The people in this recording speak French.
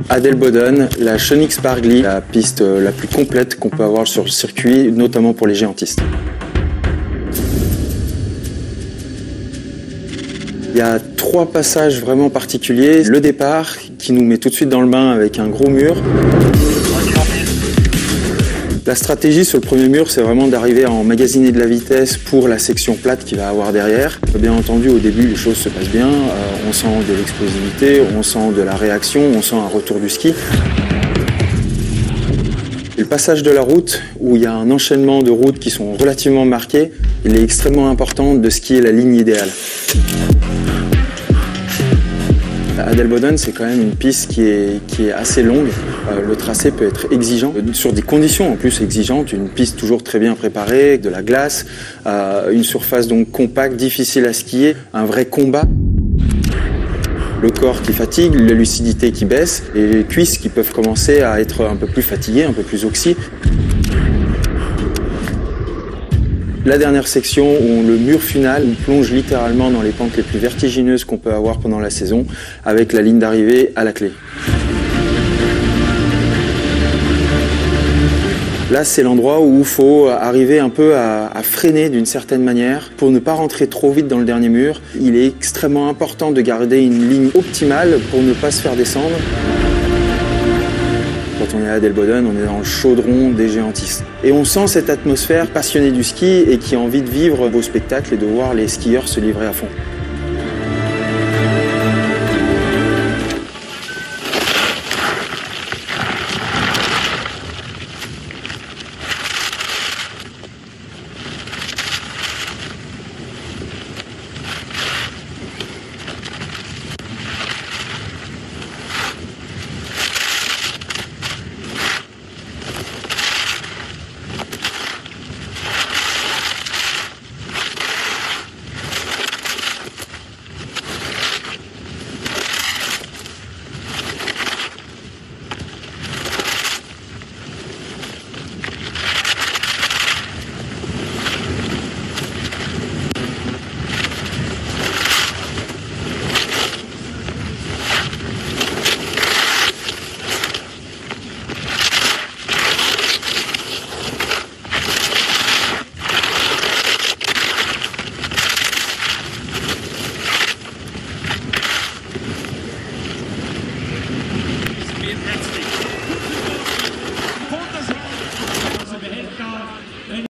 Adelboden, la Königsbergli, la piste la plus complète qu'on peut avoir sur le circuit, notamment pour les géantistes. Il y a 3 passages vraiment particuliers. Le départ, qui nous met tout de suite dans le bain avec un gros mur. La stratégie sur le premier mur, c'est vraiment d'arriver à emmagasiner de la vitesse pour la section plate qu'il va avoir derrière. Bien entendu, au début, les choses se passent bien. On sent de l'explosivité, on sent de la réaction, on sent un retour du ski. Et le passage de la route, où il y a un enchaînement de routes qui sont relativement marquées, il est extrêmement important de skier la ligne idéale. Adelboden, c'est quand même une piste qui est assez longue. Le tracé peut être exigeant, sur des conditions en plus exigeantes. Une piste toujours très bien préparée, de la glace, une surface donc compacte, difficile à skier, un vrai combat. Le corps qui fatigue, la lucidité qui baisse, et les cuisses qui peuvent commencer à être un peu plus fatiguées, un peu plus oxy. La dernière section, où le mur final plonge littéralement dans les pentes les plus vertigineuses qu'on peut avoir pendant la saison, avec la ligne d'arrivée à la clé. Là, c'est l'endroit où il faut arriver un peu à freiner d'une certaine manière pour ne pas rentrer trop vite dans le dernier mur. Il est extrêmement important de garder une ligne optimale pour ne pas se faire descendre. Quand on est à Adelboden, on est dans le chaudron des géantistes. Et on sent cette atmosphère passionnée du ski et qui a envie de vivre vos spectacles et de voir les skieurs se livrer à fond.